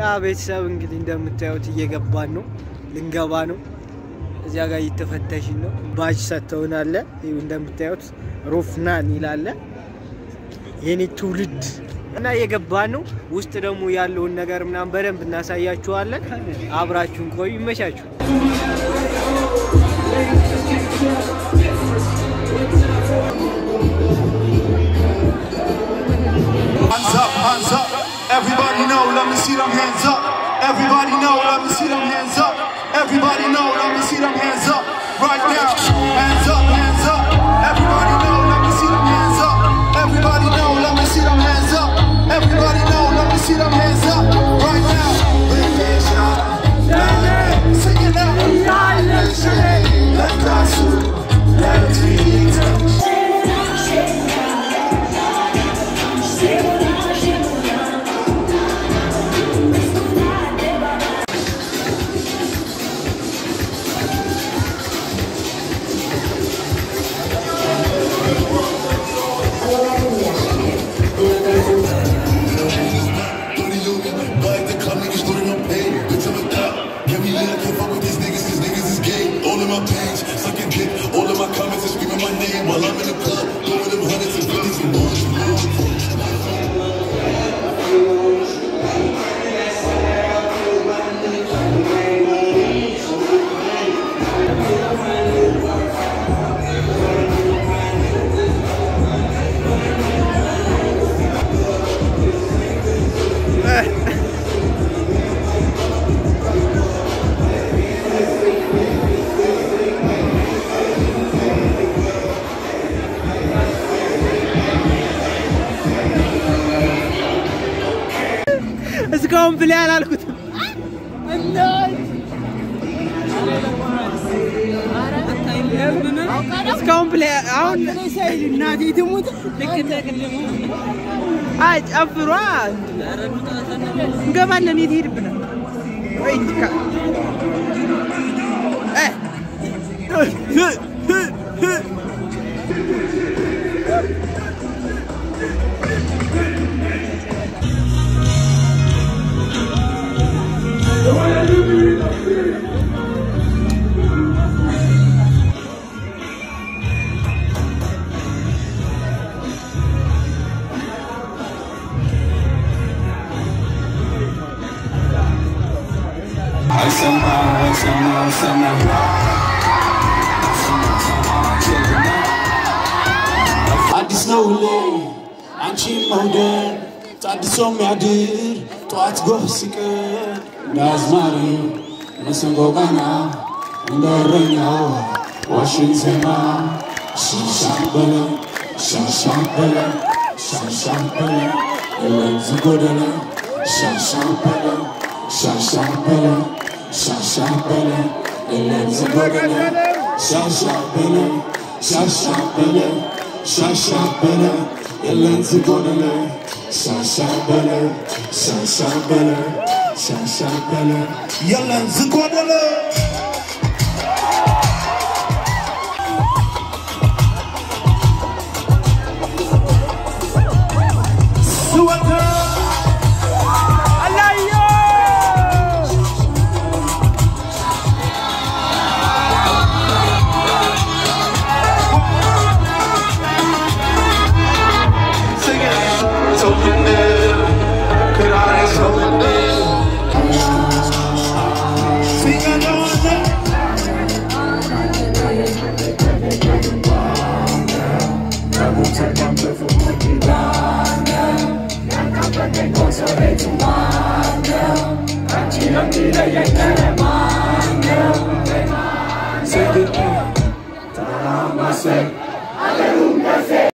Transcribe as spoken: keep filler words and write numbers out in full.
ያ ቤተሰብ እንግዲህ እንደምታዩት እየገባን ነው ልንገባ ነው እዚያ ጋር እየተፈተሽን ነው ባጅ ሰጥተውናል ይሄው እንደምታዩት ሮፍናን ይላል የኔ ትውልድ እና እየገባን ነው ውስጥ ደግሞ ያለው ነገር ምናምን በደንብ እናሳያችኋለን አብራችሁን ቆዩ ይመቻችሁ Hands up, hands up. Everybody know, let me see them hands up. Everybody know, let me see them hands up. Everybody know, let me see them hands up. Right now, hands up, hands up. Everybody know, let me see them hands up. Everybody know, let me see them hands up. Everybody know, let me see them hands up. Right now, sing it out. Let us let all of my comments are screaming my name while I'm in the club, blowing them hundreds and fifties and ones. እስካሁን ብለ ያላልኩት እስካሁን ብለ አሁን እናቴ ትሙት ልክተክልሙ አይ ጨፍሯ እንገባለን ይሄድብና ወይ እንካ እ somehow, somehow, somehow. I just know lay, I'm cheap modern. I just saw me I did, to I go sick. That's money, listen go gana, and the ring now, Washington now. Shan bella, shan shan bella, shan shan bella, the legs are good in it. Shan shan bella, shan shan bella. Shasha bella, the legs are good in it. Shasha bella, shasha bella, shasha bella, the legs are good in it. Shasha bella, shasha bella, shasha bella, your legs are good in it. Say